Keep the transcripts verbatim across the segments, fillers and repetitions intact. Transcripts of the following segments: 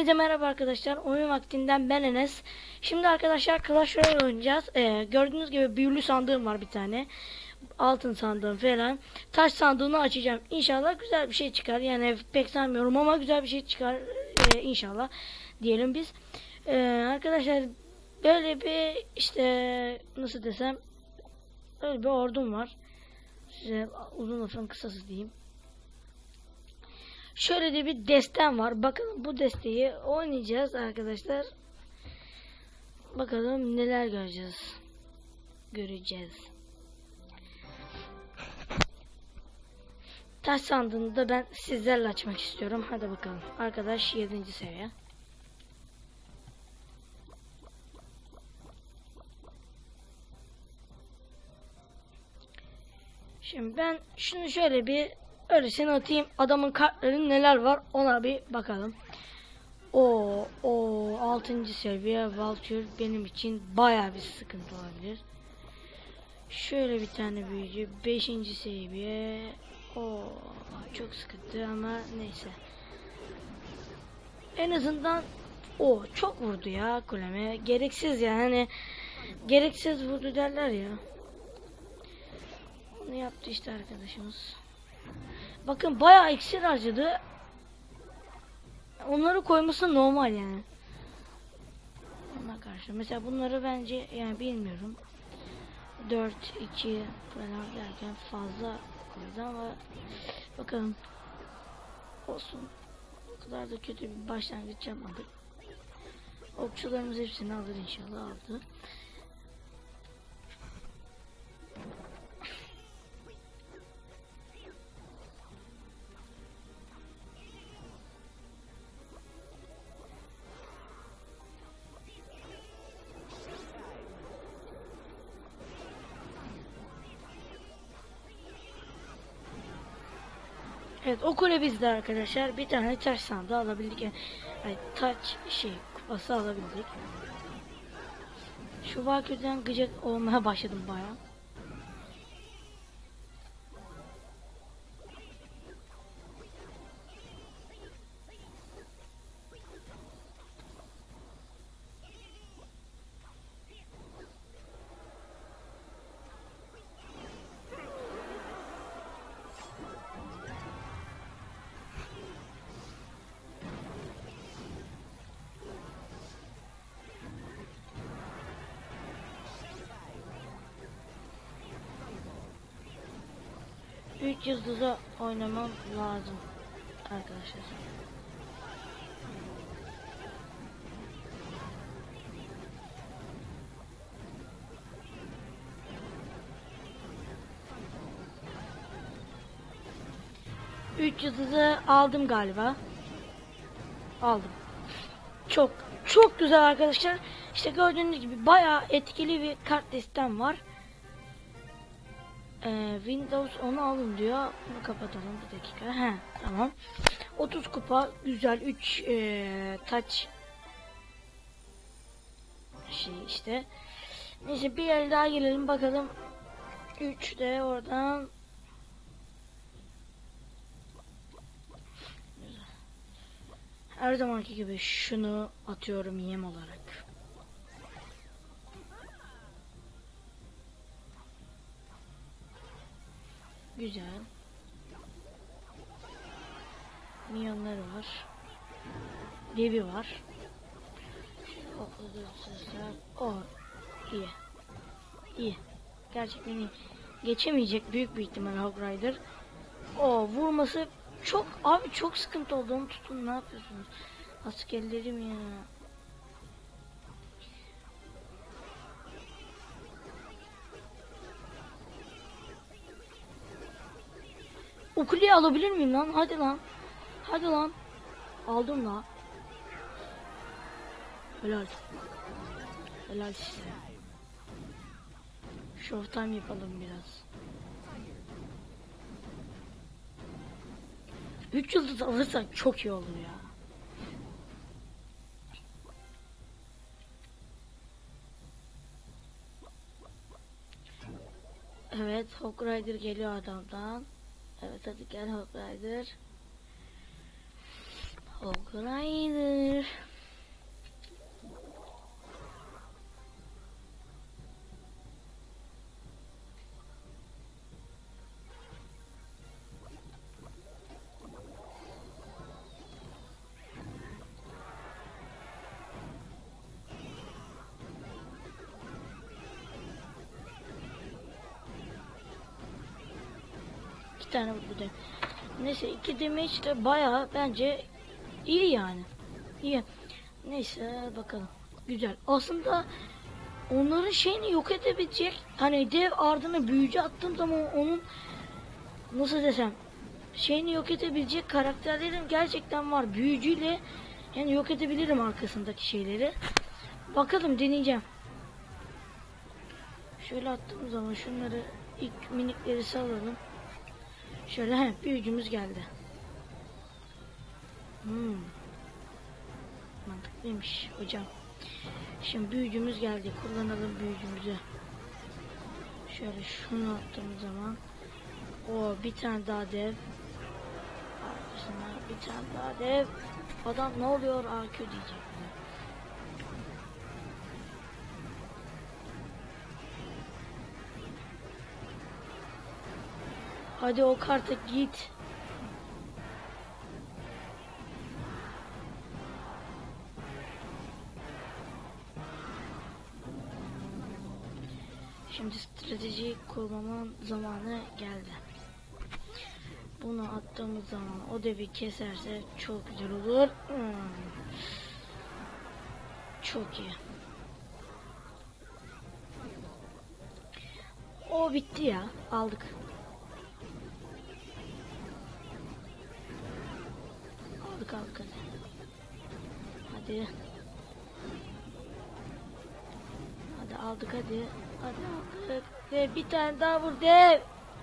Hepinize merhaba arkadaşlar. Oyun vaktinden ben Enes. Şimdi arkadaşlar Clash Royale oynayacağız. Ee, gördüğünüz gibi büyülü sandığım var bir tane. Altın sandığım falan. Taş sandığını açacağım. İnşallah güzel bir şey çıkar. Yani pek sanmıyorum ama güzel bir şey çıkar. Ee, inşallah diyelim biz. Ee, arkadaşlar böyle bir işte nasıl desem böyle bir ordum var. Size uzun lafın kısası diyeyim. Şöyle de bir destem var. Bakalım bu desteği oynayacağız arkadaşlar. Bakalım neler göreceğiz. Göreceğiz. Taş sandığını da ben sizlerle açmak istiyorum. Hadi bakalım. Arkadaş yedinci seviye. Şimdi ben şunu şöyle bir öylesine atayım. Adamın kartları neler var ona bir bakalım. O o altıncı seviye Valkyrie benim için bayağı bir sıkıntı olabilir. Şöyle bir tane büyücü beşinci seviye. O çok sıkıntı ama neyse. En azından o çok vurdu ya kuleme. Gereksiz yani hani gereksiz vurdu derler ya. Onu yaptı işte arkadaşımız. Bakın bayağı iksir harcadı. Onları koyması normal yani. Ona karşı. Mesela bunları bence yani bilmiyorum. dört iki falan derken fazla koydu ama bakalım. Olsun. O kadar da kötü bir başlangıç yapmadık. Okçularımız hepsini alır inşallah, aldı. Evet, o kule bizde arkadaşlar. Bir tane taş sandığı alabildik. Yani, yani taç şey kupası alabildik. Şu Valkyrie'den gıcık olmaya başladım bayağı. üç yıldıza oynamam lazım arkadaşlar. üç yıldızı aldım galiba. Aldım. Çok çok güzel arkadaşlar. İşte gördüğünüz gibi bayağı etkili bir kart listem var. Ee, Windows onu alın diyor. Bunu kapatalım bir dakika. He, tamam. otuz kupa güzel. üç ee, taç şey işte. Neyse bir el daha gelelim bakalım. üç de oradan. Her zamanki gibi şunu atıyorum yem olarak. Güzel. Milyonları var. Devi var. O iyi. İyi. Gerçekten iyi. Geçemeyecek büyük bir ihtimal Hog Rider. O vurması çok abi çok sıkıntı oldu. Onu tutun, ne yapıyorsunuz? Askerlerim ya. O kuleyi alabilir miyim lan? Hadi lan. Hadi lan. Aldım lan. Helal. Helal size. Showtime yapalım biraz. üç yıldız alırsak çok iyi olur ya. Evet, Hog Rider geliyor adamdan. Evet hadi gel Hog Rider. Hogrider. İki tane vurdu. Neyse iki damage de bayağı bence iyi yani. İyi. Neyse bakalım. Güzel. Aslında onların şeyini yok edebilecek. Hani dev ardına büyücü attığım zaman onun nasıl desem şeyini yok edebilecek karakterlerim gerçekten var. Büyücüyle yani yok edebilirim arkasındaki şeyleri. Bakalım deneyeceğim. Şöyle attığım zaman şunları ilk minikleri salalım. Şöyle he, büyücümüz geldi. Hmm. Mantıklıymış hocam. Şimdi büyücümüz geldi. Kullanalım büyücümüzü. Şöyle şunu attığım zaman. O bir tane daha dev. Arkasına bir tane daha dev. Adam ne oluyor? A Q diyecek. Hadi o karta git. Şimdi strateji kullanma zamanı geldi. Bunu attığımız zaman o devi keserse çok güzel olur. Hmm. Çok iyi. O bitti ya. Aldık. Aldık aldık hadi. Hadi. Hadi aldık hadi. Hadi aldık. Ve bir tane daha vur dev.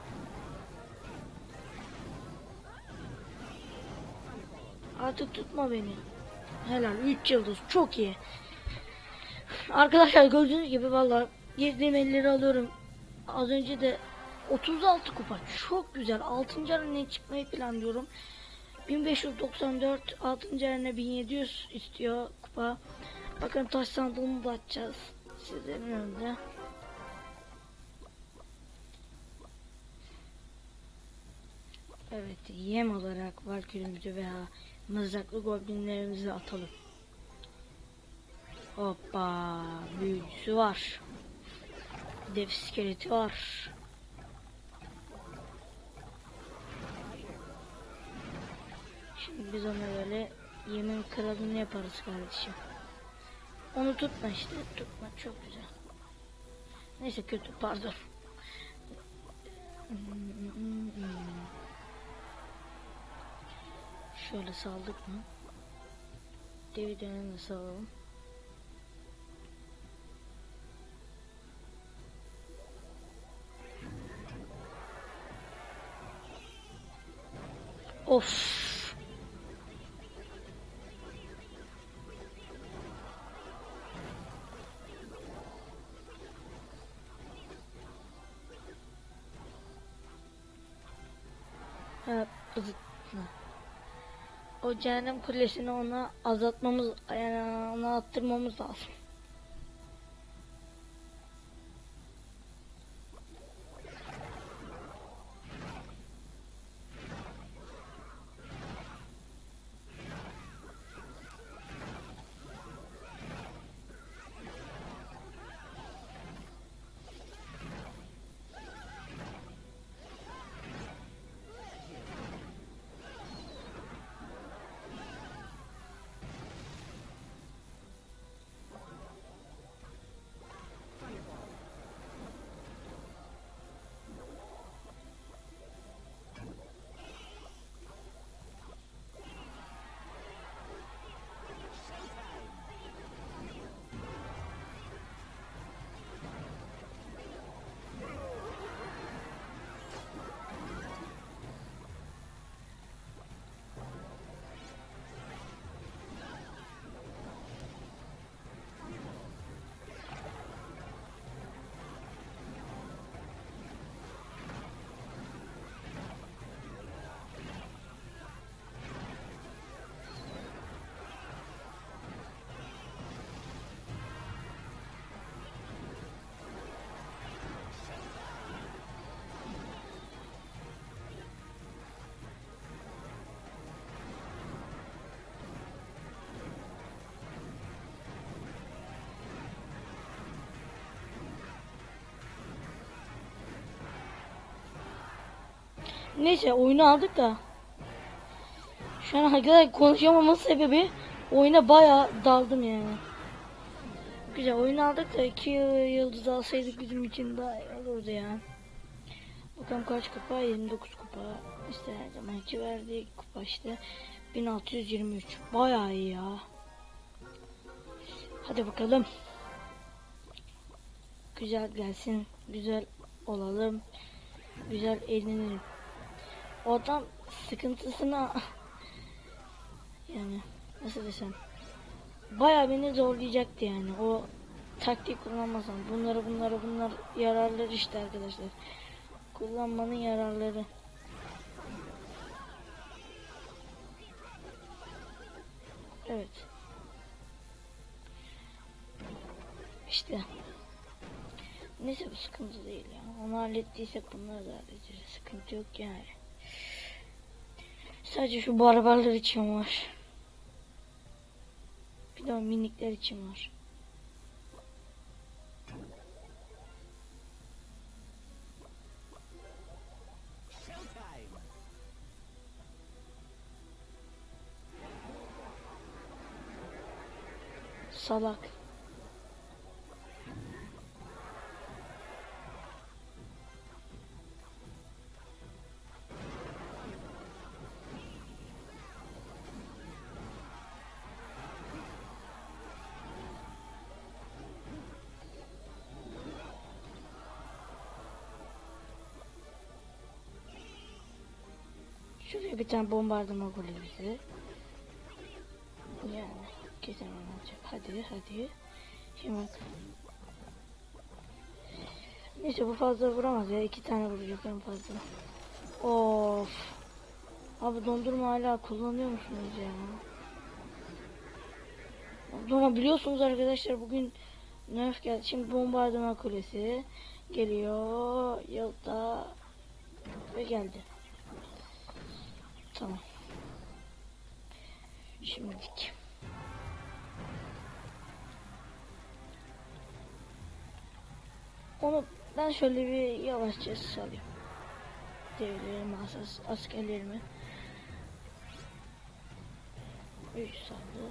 Artık tutma beni. Helal. üç yıldız. Çok iyi. Arkadaşlar gördüğünüz gibi vallahi girdiğim elleri alıyorum. Az önce de otuz altı kupa. Çok güzel. altıncı arenaya çıkmayı planlıyorum. bin beş yüz doksan dört altıncı arena bin yedi yüz istiyor kupa. Bakın taş sandığımı da açacağız. Sizlerin önünde. Evet, yem olarak valkürümüzü veya mızraklı goblinlerimizi atalım. Hoppa, büyücüsü var. Dev iskeleti var. Şimdi biz ona böyle yemin kralını yaparız kardeşim. Onu tutma işte, tutma, çok güzel. Neyse kötü, pardon. Şöyle saldık mı? Devi dönemi salalım. Of. Ha, o cehennem kulesini ona azaltmamız, yani ona attırmamız lazım. Neyse oyunu aldık da. Şu an arkadaşlar konuşamamın sebebi oyuna bayağı daldım yani. Güzel oyun aldık da iki yıldız alsaydık bizim için daha iyi olurdu ya. Bakalım kaç kupa? yirmi dokuz kupa. İşte her zamanki verdiği kupa işte bin altı yüz yirmi üç. Bayağı iyi ya. Hadi bakalım. Güzel gelsin. Güzel olalım. Güzel eğlenelim. O adam sıkıntısına yani nasıl desem bayağı beni zorlayacaktı yani. O taktik kullanmasam. Bunları bunları bunlar yararları işte arkadaşlar. Kullanmanın yararları. Evet. İşte. Neyse bu sıkıntı değil ya. Onu hallettiysek bunları da halledeceğiz. Sıkıntı yok yani. Sadece şu barbarlar için var. Bir de o minikler için var. Salak. Şuraya bir tane bombardıman kulübesi. Yani kesin olacak. Hadi hadi. Şimdi bak. Neyse bu fazla vuramaz ya. İki tane vuracak en fazla. Of. Abi dondurma hala kullanıyor musunuz ya? Ama biliyorsunuz arkadaşlar bugün nerf geldi. Şimdi bombardıman kulesi geliyor. Yılda ve geldi. Tamam. Şimdilik. Onu ben şöyle bir yavaşça salayım. Devlerimi, asas, askerlerimi. Üç saldı.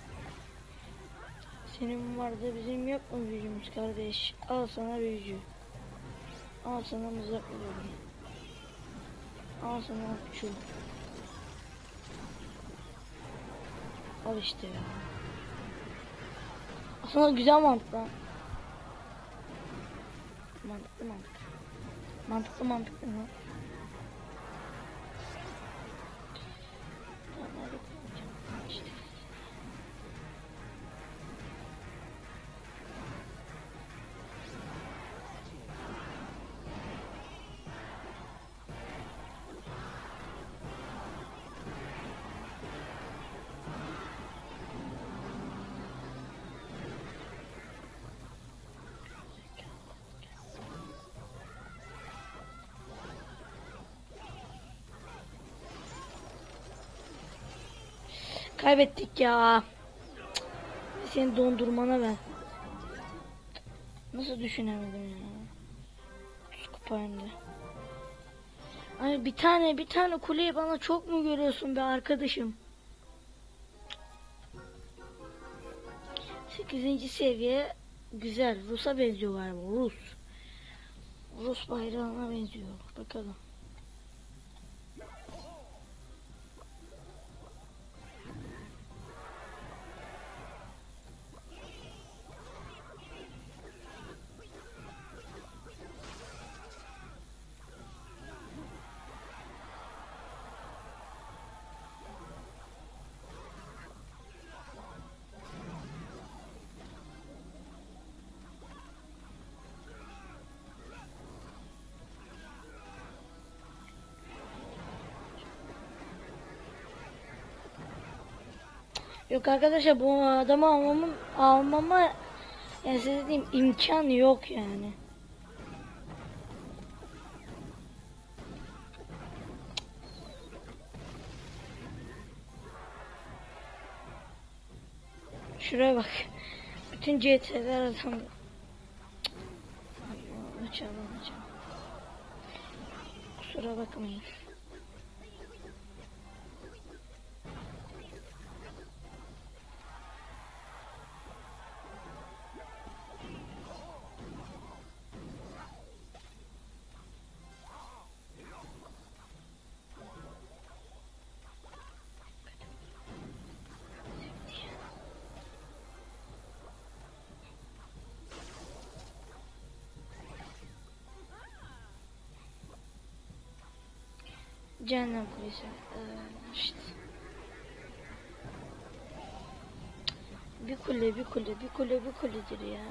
Senin vardı bizim yok mu büyücümüz kardeş? Al sana büyücü. Al sana mızrak vuruyorum. Al sana okçu. Al işte ya. Aslında güzel mantık lan. Mantıklı mantık. Mantıklı mantıklı mı? Kaybettik ya. Senin dondurmana ben. Nasıl düşünemedim ya. Kupa önde. Ay bir tane bir tane kuleyi bana çok mu görüyorsun be arkadaşım? sekizinci seviye güzel. Rus'a benziyor galiba. Rus. Rus bayrağına benziyor. Bakalım. Yok arkadaşlar bu adamı almamın almama yani size diyeyim imkan yok yani. Şuraya bak. Bütün C T'ler adam. Açalım açalım. Kusura bakmayın. Cehennem kulesi. Ee, işte. Bir kule, bir kule, bir kule, bir kuledir ya.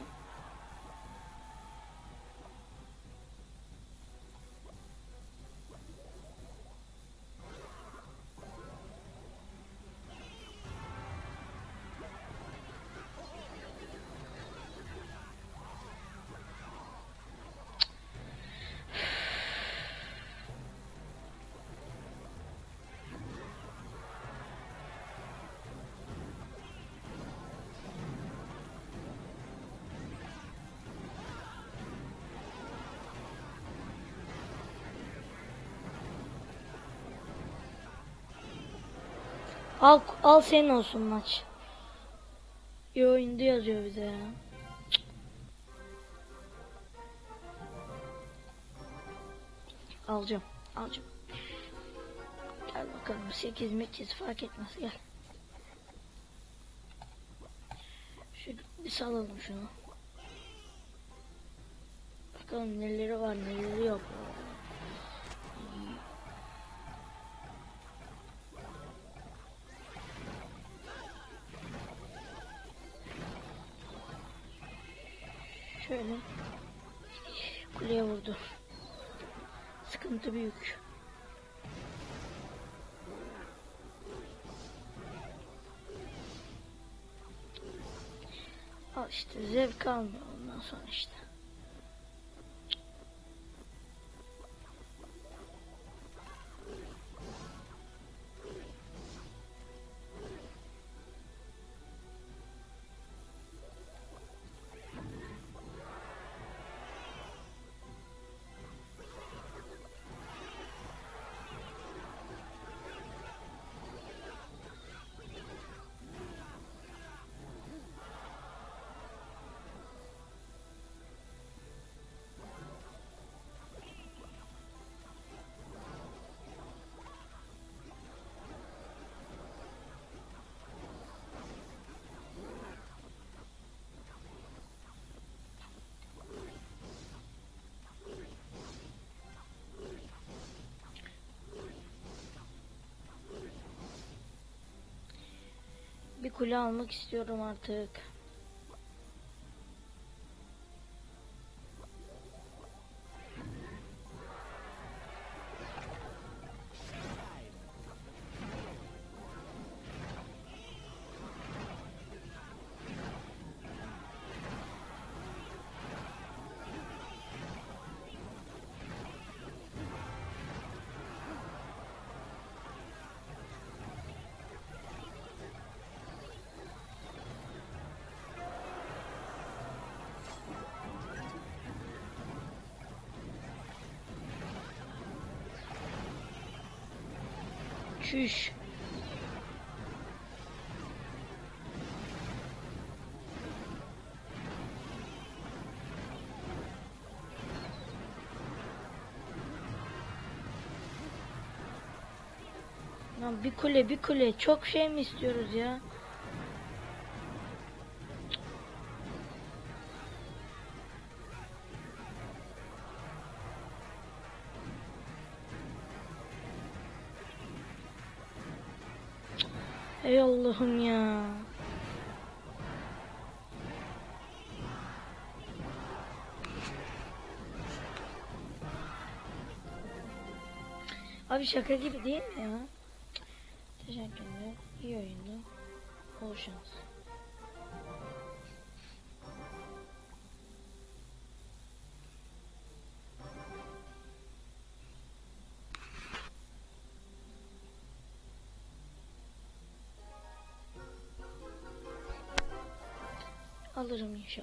Al, al senin olsun maç. İyi oyundu yazıyor bize ya. Alacağım, alacağım. Gel bakalım, sekiz mekiz fark etmez, gel. Şu bir salalım şunu. Bakalım neleri var, neleri yok. Şöyle. Kuleye vurdu. Sıkıntı büyük. Al işte, zevk almıyor ondan sonra işte. Bir kule almak istiyorum artık. Çüş. Lan bir kule, bir kule, çok şey mi istiyoruz ya? Ey Allah'ım ya. Abi şaka gibi değil mi ya? Teşekkürler. İyi oyundu. Bol şans. Alırım inşallah.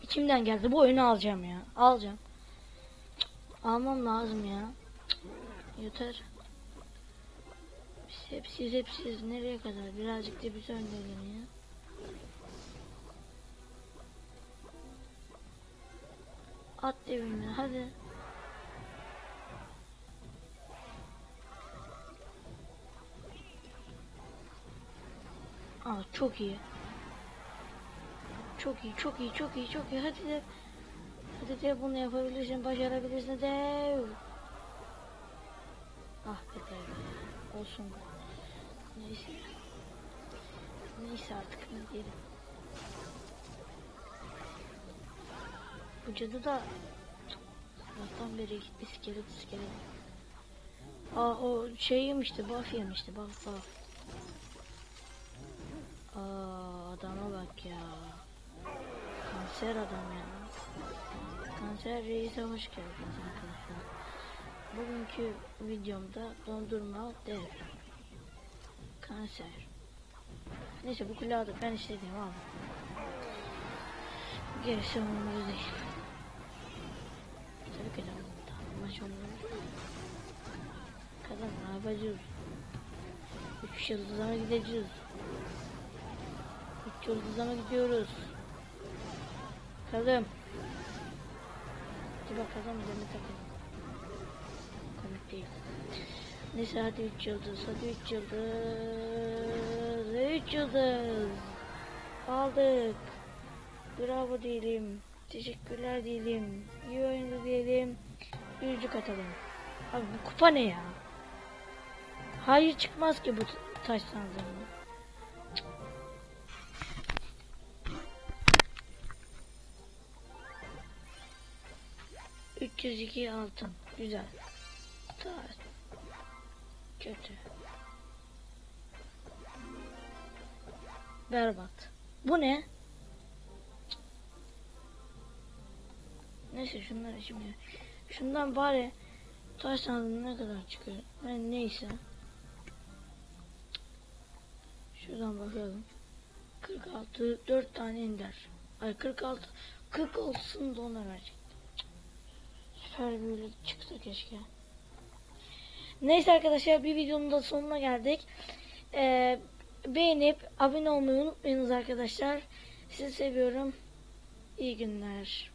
İçimden geldi. Bu oyunu alacağım ya. Alacağım. Almam lazım ya. Yeter. Biz hep siz hep siz nereye kadar? Birazcık da biz öndelim ya. At devimle hadi. Aa çok iyi. Çok iyi, çok iyi, çok iyi, çok iyi. Hadi de. Hadi de bunu yapabilirsin, başarabilirsin de. Ah be be. Olsun. Neyse. Neyse artık ne diyelim. Bu cadı da sabahtan beri iskelet iskelet. Aa o şey yemişti, buff yemişti, buff buff. Aa adama bak ya. Kanser adam ya. Kanser reise hoş geldiniz arkadaşlar. Bugünkü videomda dondurma dev. Kanser. Neyse bu kulağı da ben istediğim abi. Gerisi umurumda değil. Tabii ki de umurumda. Maç umurumda. Kadın ne yapacağız? Üç yıldıza mı gideceğiz? Üç yıldıza mı gidiyoruz? Kadın. Hadi bak kadın üzerine takılın. Komik değil. Neyse hadi üç yıldız. Hadi üç yıldız. üç yıldız. Aldık. Bravo diyelim. Teşekkürler diyelim. İyi oyundu diyelim. Yüzük atalım. Abi bu kupa ne ya? Hayır çıkmaz ki bu taş sandığında. üç yüz iki altın. Güzel. Taş. Kötü. Berbat. Bu ne? Neyse şunları şimdi. Şundan bari taş sandığında ne kadar çıkıyor? Ben neyse. Şuradan bakalım. kırk altı dört tane ender. Ay kırk altı kırk olsun da ona verecek. Süper büyülü çıksa keşke. Neyse arkadaşlar bir videonun da sonuna geldik. Ee, beğenip abone olmayı unutmayınız arkadaşlar. Sizi seviyorum. İyi günler.